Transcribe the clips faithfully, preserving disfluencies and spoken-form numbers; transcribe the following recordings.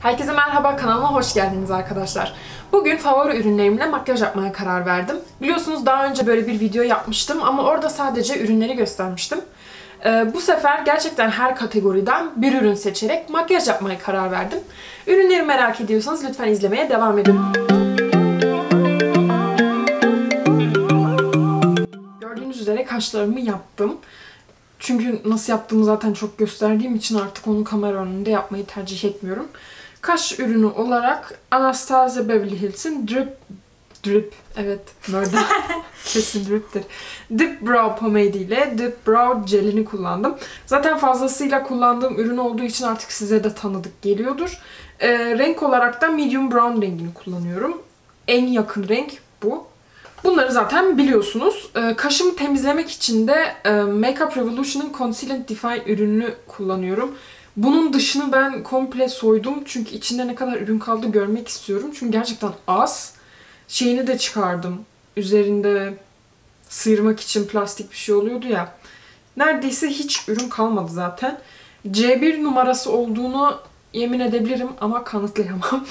Herkese merhaba, kanalıma hoş geldiniz arkadaşlar. Bugün favori ürünlerimle makyaj yapmaya karar verdim. Biliyorsunuz daha önce böyle bir video yapmıştım ama orada sadece ürünleri göstermiştim. Ee, bu sefer gerçekten her kategoriden bir ürün seçerek makyaj yapmaya karar verdim. Ürünleri merak ediyorsanız lütfen izlemeye devam edin. Gördüğünüz üzere kaşlarımı yaptım. Çünkü nasıl yaptığımı zaten çok gösterdiğim için artık onu kamera önünde yapmayı tercih etmiyorum. Kaş ürünü olarak Anastasia Beverly Hills'in Drip Drip evet Murder kesin Drip'tir. Dip Brow Pomade ile Dip Brow Gel'ini kullandım. Zaten fazlasıyla kullandığım ürün olduğu için artık size de tanıdık geliyordur. Ee, renk olarak da Medium Brown rengini kullanıyorum. En yakın renk bu. Bunları zaten biliyorsunuz. Ee, kaşımı temizlemek için de e, Makeup Revolution'ın Conceal and Define ürününü kullanıyorum. Bunun dışını ben komple soydum. Çünkü içinde ne kadar ürün kaldı görmek istiyorum. Çünkü gerçekten az. Şeyini de çıkardım. Üzerinde sıyırmak için plastik bir şey oluyordu ya. Neredeyse hiç ürün kalmadı zaten. C bir numarası olduğunu yemin edebilirim ama kanıtlayamam.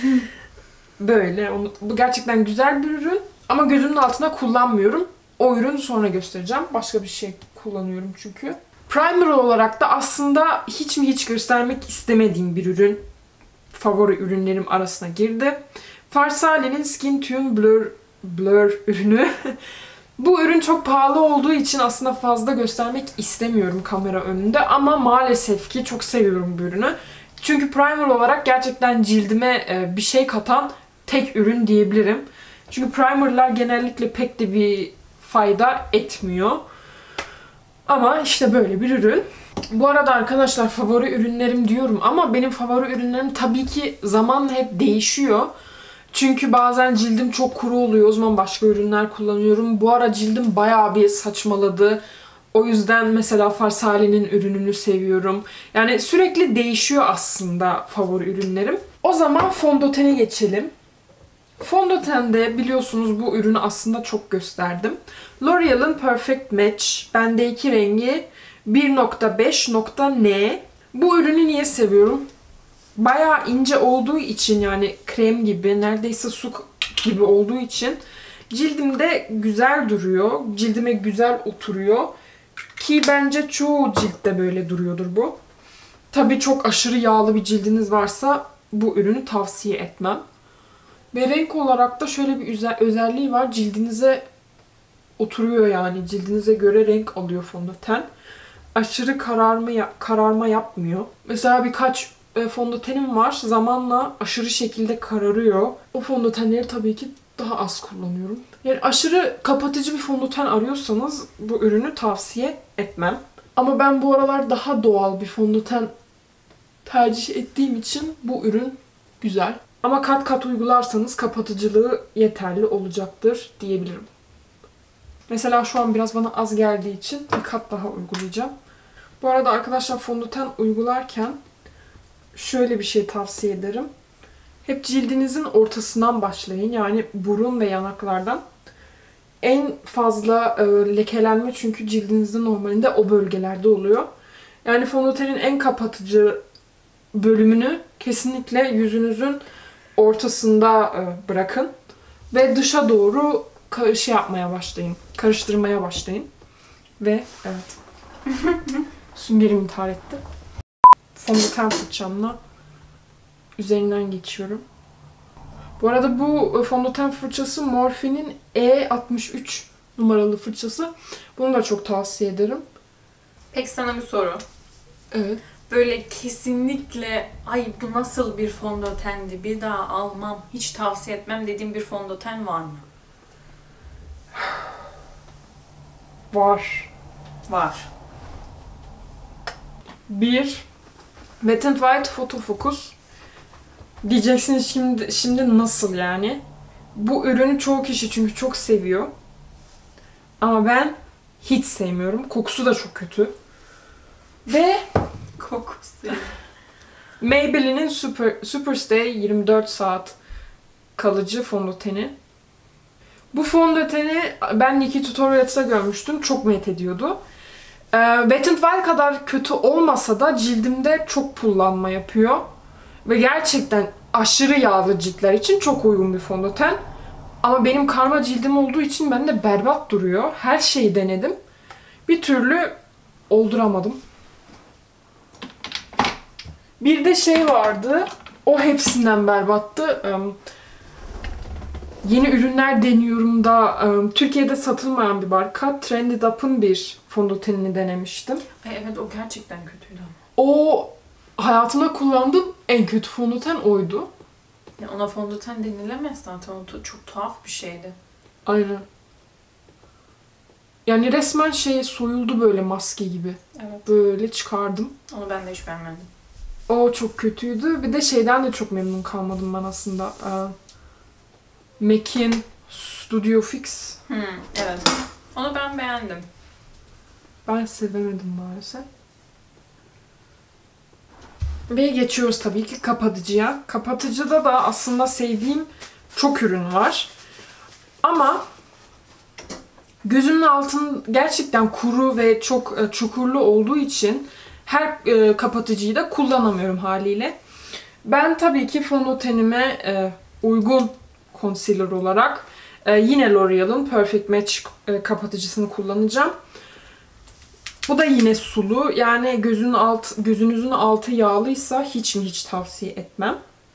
Böyle. Bu gerçekten güzel bir ürün. Ama gözümün altına kullanmıyorum. O ürünü sonra göstereceğim. Başka bir şey kullanıyorum çünkü. Primer olarak da aslında hiç mi hiç göstermek istemediğim bir ürün. Favori ürünlerim arasına girdi. Farsali'nin Skin Tune Blur, Blur ürünü. Bu ürün çok pahalı olduğu için aslında fazla göstermek istemiyorum kamera önünde. Ama maalesef ki çok seviyorum bu ürünü. Çünkü primer olarak gerçekten cildime bir şey katan tek ürün diyebilirim. Çünkü primerlar genellikle pek de bir fayda etmiyor. Ama işte böyle bir ürün. Bu arada arkadaşlar favori ürünlerim diyorum ama benim favori ürünlerim tabii ki zamanla hep değişiyor. Çünkü bazen cildim çok kuru oluyor. O zaman başka ürünler kullanıyorum. Bu ara cildim bayağı bir saçmaladı. O yüzden mesela Farsali'nin ürününü seviyorum. Yani sürekli değişiyor aslında favori ürünlerim. O zaman fondötene geçelim. Fondötende biliyorsunuz bu ürünü aslında çok gösterdim. L'Oreal'ın Perfect Match. Bendeki rengi bir nokta beş nokta N. Bu ürünü niye seviyorum? Bayağı ince olduğu için, yani krem gibi, neredeyse su gibi olduğu için cildimde güzel duruyor. Cildime güzel oturuyor. Ki bence çoğu ciltte böyle duruyordur bu. Tabii çok aşırı yağlı bir cildiniz varsa bu ürünü tavsiye etmem. Ve renk olarak da şöyle bir özelliği var. Cildinize oturuyor yani. Cildinize göre renk alıyor fondöten. Aşırı kararma, kararma yapmıyor. Mesela birkaç fondötenim var. Zamanla aşırı şekilde kararıyor. O fondötenleri tabii ki daha az kullanıyorum. Yani aşırı kapatıcı bir fondöten arıyorsanız bu ürünü tavsiye etmem. Ama ben bu aralar daha doğal bir fondöten tercih ettiğim için bu ürün güzel. Ama kat kat uygularsanız kapatıcılığı yeterli olacaktır diyebilirim. Mesela şu an biraz bana az geldiği için bir kat daha uygulayacağım. Bu arada arkadaşlar fondöten uygularken şöyle bir şey tavsiye ederim. Hep cildinizin ortasından başlayın. Yani burun ve yanaklardan. En fazla e, lekelenme çünkü cildinizde normalinde o bölgelerde oluyor. Yani fondötenin en kapatıcı bölümünü kesinlikle yüzünüzün ortasında bırakın ve dışa doğru şey yapmaya başlayın. Karıştırmaya başlayın. Ve evet. Süngerim intihar etti. Fondöten fırçamla üzerinden geçiyorum. Bu arada bu fondöten fırçası Morphe'nin E altmış üç numaralı fırçası. Bunu da çok tavsiye ederim. Peki sana bir soru. Evet. Böyle kesinlikle ay bu nasıl bir fondötendi, bir daha almam, hiç tavsiye etmem dediğim bir fondöten var mı? Var. Var. Bir, Wet n Wild Photo Focus. Diyeceksiniz şimdi, şimdi nasıl yani? Bu ürünü çoğu kişi çünkü çok seviyor. Ama ben hiç sevmiyorum. Kokusu da çok kötü. Ve kokusu. Maybelline'in Super, Superstay yirmi dört saat kalıcı fondöteni. Bu fondöteni ben Nikkie Tutorials'ta görmüştüm. Çok met ediyordu. Ee, Wet n Wild kadar kötü olmasa da cildimde çok pullanma yapıyor. Ve gerçekten aşırı yağlı ciltler için çok uygun bir fondöten. Ama benim karma cildim olduğu için bende berbat duruyor. Her şeyi denedim. Bir türlü olduramadım. Bir de şey vardı. O hepsinden berbattı. Yeni ürünler deniyorum da Türkiye'de satılmayan bir marka Trended Up'ın bir fondötenini denemiştim. Ay evet, o gerçekten kötüydü ama. O hayatımda kullandığım en kötü fondöten oydu. Ya ona fondöten denilemez zaten. O çok tuhaf bir şeydi. Aynen. Yani resmen şey soyuldu böyle maske gibi. Evet. Böyle çıkardım. Onu ben de hiç beğenmedim. O çok kötüydü. Bir de şeyden de çok memnun kalmadım ben aslında. Ee, M A C'in Studio Fix. Hmm, evet. Onu ben beğendim. Ben sevemedim maalesef. Ve geçiyoruz tabii ki kapatıcıya. Kapatıcıda da aslında sevdiğim çok ürün var. Ama gözümün altın gerçekten kuru ve çok e, çukurlu olduğu için her e, kapatıcıyı da kullanamıyorum haliyle. Ben tabii ki fondötenime e, uygun concealer olarak e, yine L'Oreal'ın Perfect Match e, kapatıcısını kullanacağım. Bu da yine sulu. Yani gözünün alt, gözünüzün altı yağlıysa hiç mi hiç tavsiye etmem.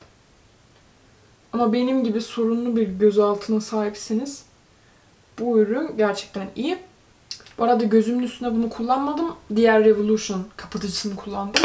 Ama benim gibi sorunlu bir göz altına sahipseniz bu ürün gerçekten iyi. Bu arada gözümün üstüne bunu kullanmadım. Diğer Revolution kapatıcısını kullandım.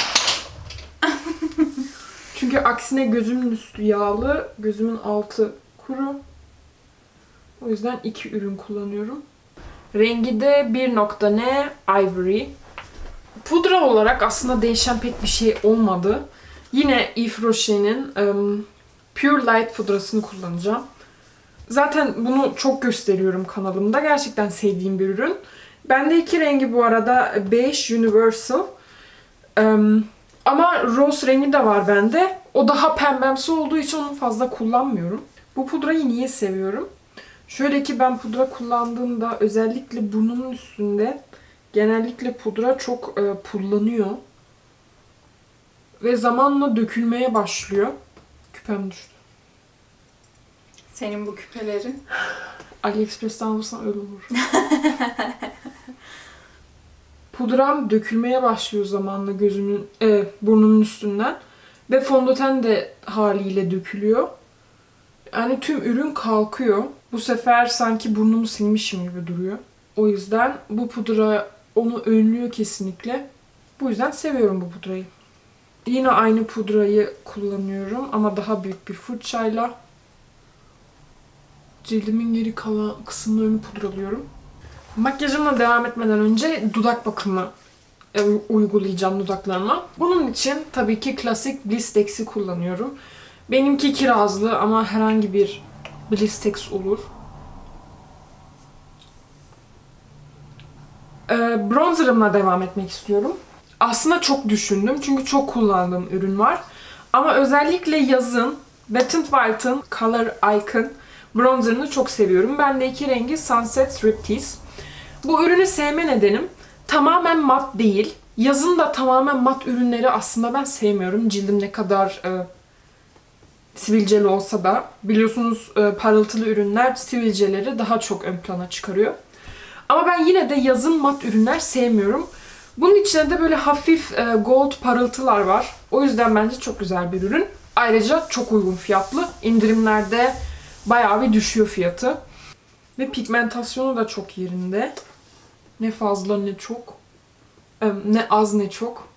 Çünkü aksine gözümün üstü yağlı, gözümün altı kuru. O yüzden iki ürün kullanıyorum. Rengi de bir nokta N Ivory. Pudra olarak aslında değişen pek bir şey olmadı. Yine Yves Rocher'in um, Pure Light pudrasını kullanacağım. Zaten bunu çok gösteriyorum kanalımda. Gerçekten sevdiğim bir ürün. Bende iki rengi bu arada. Beige Universal. Um, ama rose rengi de var bende. O daha pembemsi olduğu için onu fazla kullanmıyorum. Bu pudrayı niye seviyorum? Şöyle ki ben pudra kullandığımda özellikle burnumun üstünde genellikle pudra çok e, pullanıyor. Ve zamanla dökülmeye başlıyor. Küpem düştü. Senin bu küpelerin? AliExpress'ten alırsan öyle olur. Pudram dökülmeye başlıyor zamanla gözümün, e, burnumun üstünden. Ve fondöten de haliyle dökülüyor. Yani tüm ürün kalkıyor. Bu sefer sanki burnumu silmişim gibi duruyor. O yüzden bu pudra onu önlüyor kesinlikle. Bu yüzden seviyorum bu pudrayı. Yine aynı pudrayı kullanıyorum ama daha büyük bir fırçayla cildimin geri kalan kısımlarını pudralıyorum. Makyajımla devam etmeden önce dudak bakımı uygulayacağım dudaklarıma. Bunun için tabii ki klasik Blistex'i kullanıyorum. Benimki kirazlı ama herhangi bir Blistex olur. Ee, bronzerımla devam etmek istiyorum. Aslında çok düşündüm çünkü çok kullandığım ürün var. Ama özellikle yazın Wet n Wild'ın Color Icon bronzerını çok seviyorum. Bende iki rengi Sunset Striptease. Bu ürünü sevme nedenim tamamen mat değil. Yazın da tamamen mat ürünleri aslında ben sevmiyorum. Cildim ne kadar e, sivilceli olsa da. Biliyorsunuz e, parıltılı ürünler sivilceleri daha çok ön plana çıkarıyor. Ama ben yine de yazın mat ürünler sevmiyorum. Bunun içinde de böyle hafif e, gold parıltılar var. O yüzden bence çok güzel bir ürün. Ayrıca çok uygun fiyatlı. İndirimlerde bayağı bir düşüyor fiyatı. Ve pigmentasyonu da çok yerinde. Ne fazla ne çok. E, ne az ne çok.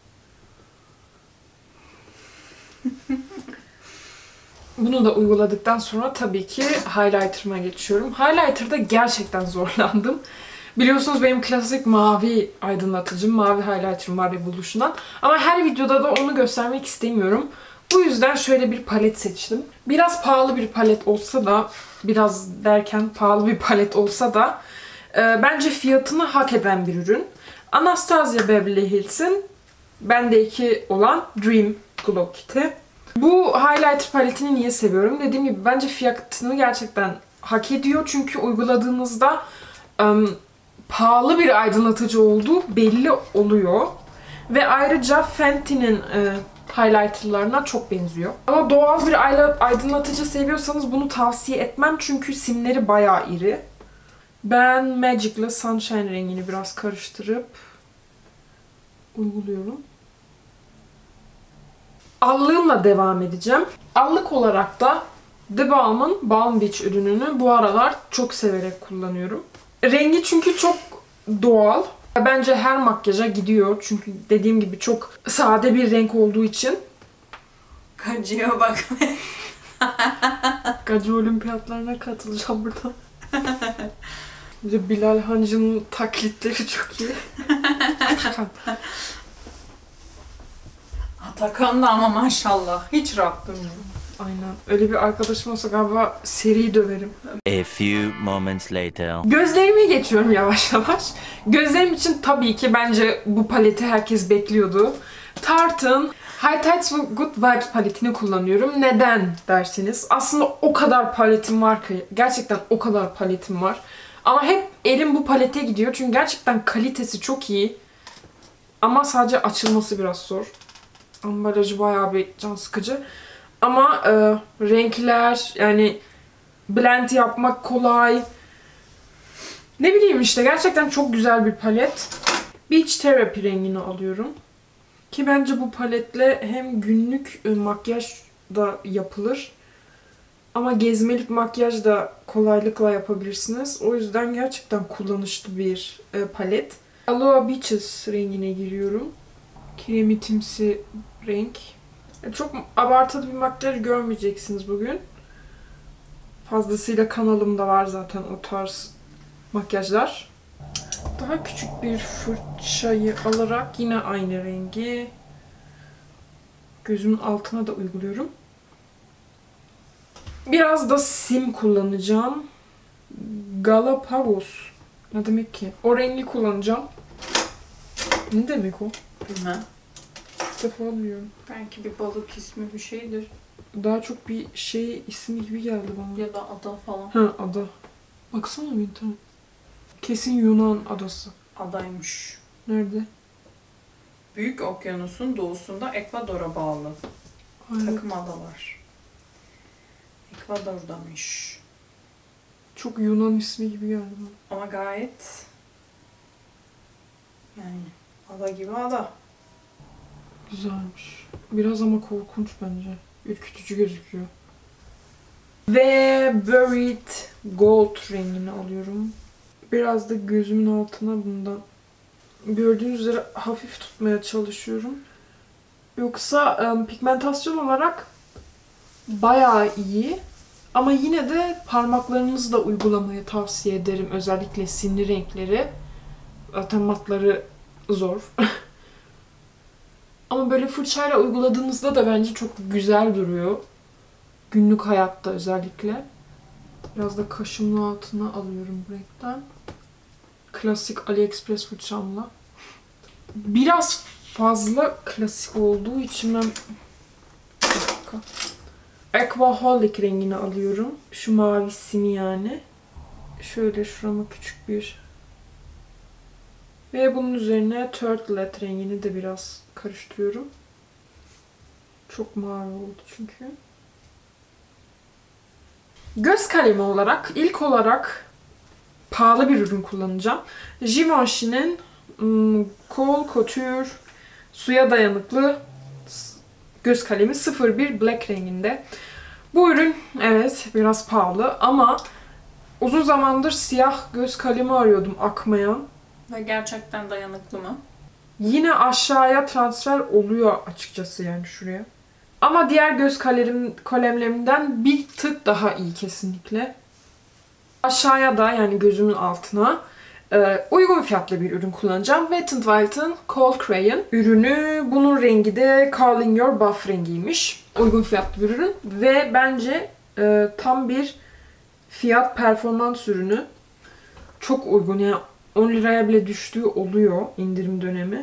Bunu da uyguladıktan sonra tabii ki highlighter'ıma geçiyorum. Highlighter'da gerçekten zorlandım. Biliyorsunuz benim klasik mavi aydınlatıcım, mavi highlighter'ım var Revolution'dan. Ama her videoda da onu göstermek istemiyorum. Bu yüzden şöyle bir palet seçtim. Biraz pahalı bir palet olsa da, biraz derken pahalı bir palet olsa da e, bence fiyatını hak eden bir ürün. Anastasia Beverly Hills'in bendeki olan Dream Glow Kit'i. Bu highlighter paletini niye seviyorum? Dediğim gibi bence fiyatını gerçekten hak ediyor. Çünkü uyguladığınızda um, pahalı bir aydınlatıcı olduğu belli oluyor. Ve ayrıca Fenty'nin e, highlighterlarına çok benziyor. Ama doğal bir aydınlatıcı seviyorsanız bunu tavsiye etmem çünkü simleri bayağı iri. Ben Magic'la Sunshine rengini biraz karıştırıp uyguluyorum. Allığımla devam edeceğim. Allık olarak da The Balm'ın Balm Beach ürününü bu aralar çok severek kullanıyorum. Rengi çünkü çok doğal. Bence her makyaja gidiyor. Çünkü dediğim gibi çok sade bir renk olduğu için. Gacıya bak. Gacı olimpiyatlarına katılacağım burada. Bir de Bilal Hancı'nın taklitleri çok iyi. Atakan da ama maşallah. Hiç rahat durmuyor. Aynen. Öyle bir arkadaşım olsa galiba seri döverim. A few moments later. Gözlerime geçiyorum yavaş yavaş. Gözlerim için tabii ki bence bu paleti herkes bekliyordu. Tarte'ın High Tides ve Good Vibes paletini kullanıyorum. Neden dersiniz? Aslında o kadar paletim var ki. Gerçekten o kadar paletim var. Ama hep elim bu palete gidiyor. Çünkü gerçekten kalitesi çok iyi. Ama sadece açılması biraz zor. Ambalajı bayağı bir can sıkıcı. Ama e, renkler, yani blend yapmak kolay. Ne bileyim işte gerçekten çok güzel bir palet. Beach Therapy rengini alıyorum. Ki bence bu paletle hem günlük e, makyaj da yapılır. Ama gezmelik makyaj da kolaylıkla yapabilirsiniz. O yüzden gerçekten kullanışlı bir e, palet. Aloha Beaches rengine giriyorum. Kiremitimsi renk. Çok abartılı bir makyaj görmeyeceksiniz bugün. Fazlasıyla kanalımda var zaten o tarz makyajlar. Daha küçük bir fırçayı alarak yine aynı rengi gözümün altına da uyguluyorum. Biraz da sim kullanacağım. Galapagos. Ne demek ki? O rengi kullanacağım. Ne demek o? Bilmem. İlk defa duyuyorum. Belki bir balık ismi bir şeydir. Daha çok bir şey ismi gibi geldi bana. Ya da ada falan. Ha, ada. Baksana bir internet. Kesin Yunan adası. Adaymış. Nerede? Büyük Okyanus'un doğusunda Ekvador'a bağlı. Aynen. Takım adalar. Ekvador'damış. Çok Yunan ismi gibi geldi bana. Ama gayet yani ada gibi ada. Güzelmiş. Biraz ama korkunç bence. Ürkütücü gözüküyor. Ve Buried Gold rengini alıyorum. Biraz da gözümün altına bundan. Gördüğünüz üzere hafif tutmaya çalışıyorum. Yoksa um, pigmentasyon olarak bayağı iyi. Ama yine de parmaklarınızla uygulamayı tavsiye ederim. Özellikle simli renkleri. Zaten matları zor. Ama böyle fırçayla uyguladığınızda da bence çok güzel duruyor. Günlük hayatta özellikle. Biraz da kaşımın altına alıyorum bu renkten. Klasik AliExpress fırçamla. Biraz fazla klasik olduğu için ben... Bir dakika. Aquaholic rengini alıyorum. Şu mavisini yani. Şöyle şurama küçük bir... Ve bunun üzerine Turtlet rengini de biraz karıştırıyorum. Çok mavi oldu çünkü. Göz kalemi olarak ilk olarak pahalı bir ürün kullanacağım. Givenchy'nin um, Kohl Couture suya dayanıklı göz kalemi sıfır bir Black renginde. Bu ürün evet biraz pahalı ama uzun zamandır siyah göz kalemi arıyordum akmayan. Ve gerçekten dayanıklı mı? Yine aşağıya transfer oluyor açıkçası yani şuraya. Ama diğer göz kalem, kalemlerimden bir tık daha iyi kesinlikle. Aşağıya da yani gözümün altına e, uygun fiyatlı bir ürün kullanacağım. Wet n Wild'ın Cold Crayon ürünü. Bunun rengi de Calling Your Buff rengiymiş. Uygun fiyatlı bir ürün. Ve bence e, tam bir fiyat performans ürünü. Çok uygun yani on liraya bile düştüğü oluyor indirim dönemi.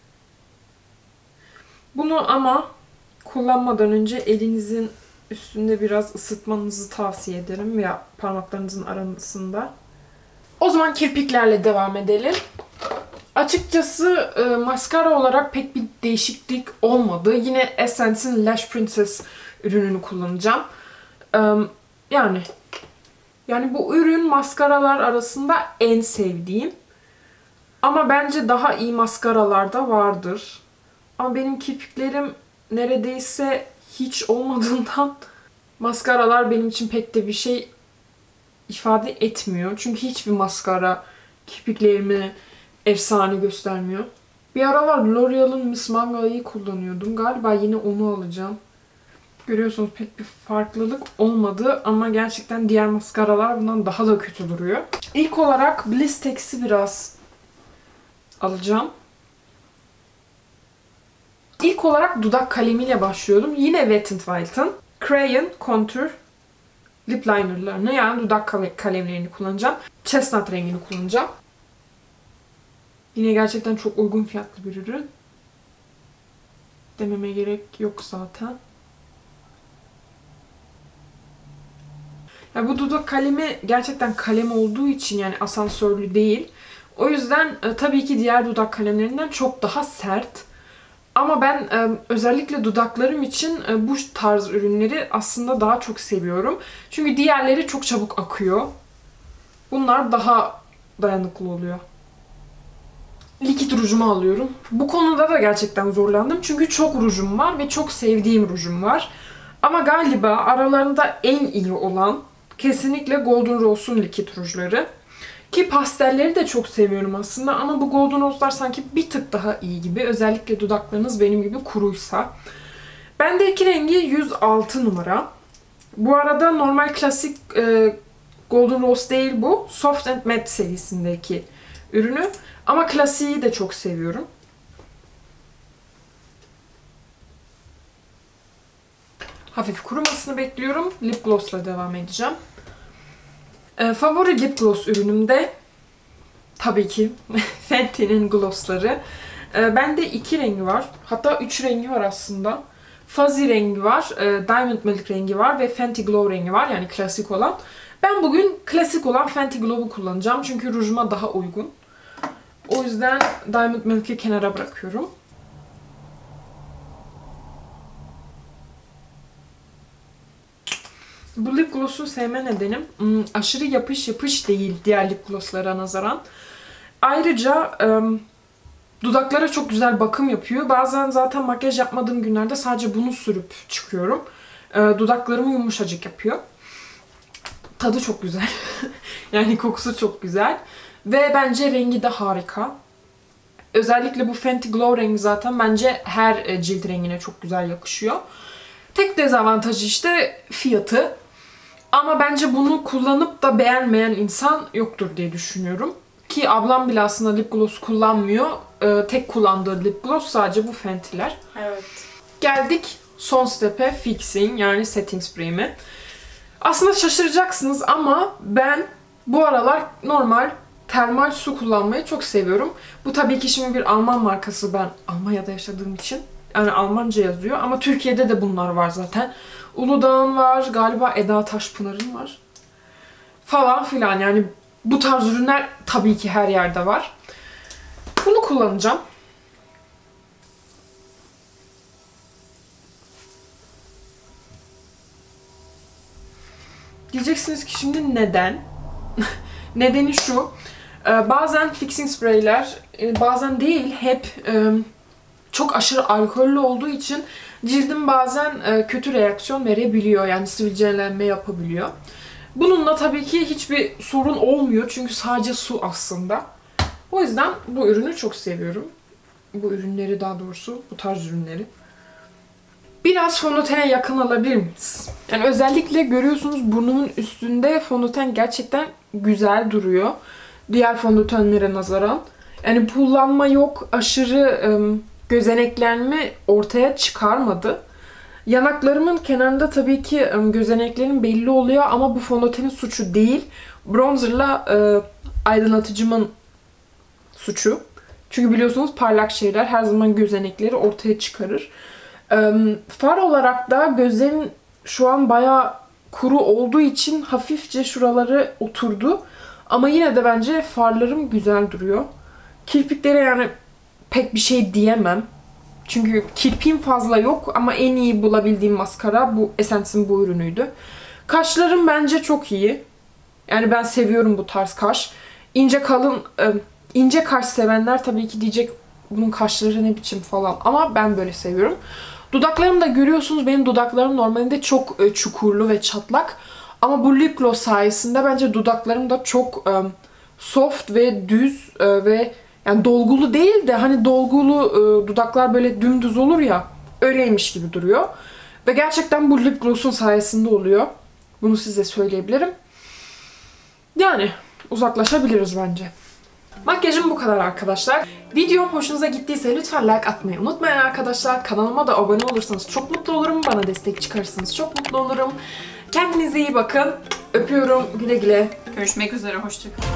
Bunu ama kullanmadan önce elinizin üstünde biraz ısıtmanızı tavsiye ederim veya parmaklarınızın arasında. O zaman kirpiklerle devam edelim. Açıkçası e, maskara olarak pek bir değişiklik olmadı. Yine Essence'in Lash Princess ürününü kullanacağım. E, yani yani bu ürün maskaralar arasında en sevdiğim. Ama bence daha iyi maskaralar da vardır. Ama benim kirpiklerim neredeyse hiç olmadığından maskaralar benim için pek de bir şey ifade etmiyor. Çünkü hiçbir maskara kirpiklerimi efsane göstermiyor. Bir aralar L'Oreal'ın Miss Manga'yı kullanıyordum. Galiba yine onu alacağım. Görüyorsunuz pek bir farklılık olmadı ama gerçekten diğer maskaralar bundan daha da kötü duruyor. İlk olarak Blistex'i biraz alacağım. İlk olarak dudak kalemiyle başlıyordum. Yine Wet n Wild'ın Crayon Contour Lip Liner'larını, yani dudak kalemlerini kullanacağım. Chestnut rengini kullanacağım. Yine gerçekten çok uygun fiyatlı bir ürün. Dememe gerek yok zaten. Ya bu dudak kalemi gerçekten kalem olduğu için, yani asansörlü değil. O yüzden e, tabii ki diğer dudak kalemlerinden çok daha sert. Ama ben e, özellikle dudaklarım için e, bu tarz ürünleri aslında daha çok seviyorum. Çünkü diğerleri çok çabuk akıyor. Bunlar daha dayanıklı oluyor. Likit rujumu alıyorum. Bu konuda da gerçekten zorlandım. Çünkü çok rujum var ve çok sevdiğim rujum var. Ama galiba aralarında en iyi olan kesinlikle Golden Rose'un likit rujları. Ki pastelleri de çok seviyorum aslında ama bu Golden Rose'lar sanki bir tık daha iyi gibi. Özellikle dudaklarınız benim gibi kuruysa. Bendeki rengi yüz altı numara. Bu arada normal klasik e, Golden Rose değil bu. Soft and Matte serisindeki ürünü. Ama klasiği de çok seviyorum. Hafif kurumasını bekliyorum. Lip gloss'la devam edeceğim. E, favori lip gloss ürünüm de tabii ki Fenty'nin glossları. E, bende iki rengi var. Hatta üç rengi var aslında. Fuzzy rengi var, e, Diamond Milk rengi var ve Fenty Glow rengi var. Yani klasik olan. Ben bugün klasik olan Fenty Glow'u kullanacağım. Çünkü rujuma daha uygun. O yüzden Diamond Milk'i kenara bırakıyorum. Bu lip gloss'u sevme nedenim hmm, aşırı yapış yapış değil diğer lip gloss'lara nazaran. Ayrıca ım, dudaklara çok güzel bakım yapıyor. Bazen zaten makyaj yapmadığım günlerde sadece bunu sürüp çıkıyorum. E, dudaklarımı yumuşacık yapıyor. Tadı çok güzel. Yani kokusu çok güzel. Ve bence rengi de harika. Özellikle bu Fenty Glow rengi zaten bence her cilt rengine çok güzel yakışıyor. Tek dezavantajı işte fiyatı. Ama bence bunu kullanıp da beğenmeyen insan yoktur diye düşünüyorum. Ki ablam bile aslında lip gloss kullanmıyor. Ee, tek kullandığı lip gloss sadece bu Fenty'ler. Evet. Geldik son step'e, fixing, yani setting spray'ime. Aslında şaşıracaksınız ama ben bu aralar normal termal su kullanmayı çok seviyorum. Bu tabii ki şimdi bir Alman markası, ben Almanya'da yaşadığım için. Yani Almanca yazıyor ama Türkiye'de de bunlar var zaten. Uludağ'ın var, galiba Eda Taşpınar'ın var. Falan filan, yani bu tarz ürünler tabii ki her yerde var. Bunu kullanacağım. Diyeceksiniz ki şimdi neden? Nedeni şu. Bazen fixing sprayler, bazen değil hep çok aşırı alkollü olduğu için cildim bazen kötü reaksiyon verebiliyor. Yani sivilcelenme yapabiliyor. Bununla tabii ki hiçbir sorun olmuyor. Çünkü sadece su aslında. O yüzden bu ürünü çok seviyorum. Bu ürünleri, daha doğrusu bu tarz ürünleri. Biraz fondötene yakın alabilir miyiz? Yani özellikle görüyorsunuz burnumun üstünde fondöten gerçekten güzel duruyor. Diğer fondötenlere nazaran. Yani pullanma yok, aşırı ım, gözeneklenme ortaya çıkarmadı. Yanaklarımın kenarında tabii ki ım, gözeneklerim belli oluyor ama bu fondötenin suçu değil. Bronzerla ı, aydınlatıcımın suçu. Çünkü biliyorsunuz parlak şeyler her zaman gözenekleri ortaya çıkarır. Im, far olarak da gözlerim şu an bayağı kuru olduğu için hafifçe şuraları oturdu. Ama yine de bence farlarım güzel duruyor. Kirpiklere yani pek bir şey diyemem. Çünkü kirpiğim fazla yok ama en iyi bulabildiğim maskara bu Essence'in bu ürünüydü. Kaşlarım bence çok iyi. Yani ben seviyorum bu tarz kaş. İnce kalın, ince kaş sevenler tabii ki diyecek bunun kaşları ne biçim falan. Ama ben böyle seviyorum. Dudaklarımı da görüyorsunuz. Benim dudaklarım normalde çok çukurlu ve çatlak. Ama bu lip gloss sayesinde bence dudaklarım da çok soft ve düz ve yani dolgulu değil de hani dolgulu dudaklar böyle dümdüz olur ya, öyleymiş gibi duruyor. Ve gerçekten bu lip gloss'un sayesinde oluyor. Bunu size söyleyebilirim. Yani uzaklaşabiliriz bence. Makyajım bu kadar arkadaşlar. Videom hoşunuza gittiyse lütfen like atmayı unutmayın arkadaşlar. Kanalıma da abone olursanız çok mutlu olurum. Bana destek çıkarırsanız çok mutlu olurum. Kendinize iyi bakın. Öpüyorum. Güle güle. Görüşmek üzere. Hoşçakalın.